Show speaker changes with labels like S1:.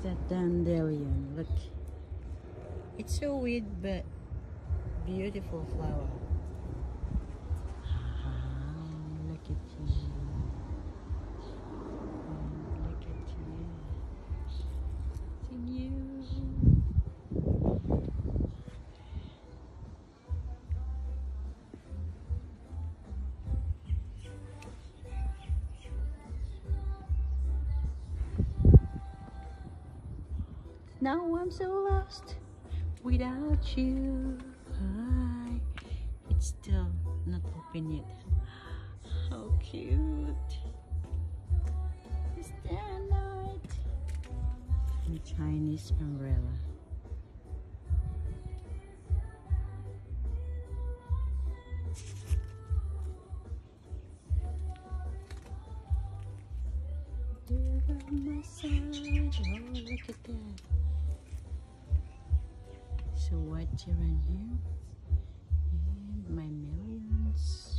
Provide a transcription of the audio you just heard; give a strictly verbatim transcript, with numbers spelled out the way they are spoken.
S1: that dandelion? Look. It's so weird but beautiful flower. Wow, look at you. Look at you. See you. Now I'm so lost without you. Hi. It's still not open yet. How cute. Is there a light? A Chinese umbrella. You're on my side. Oh, look at that. So what you run here? And my millions.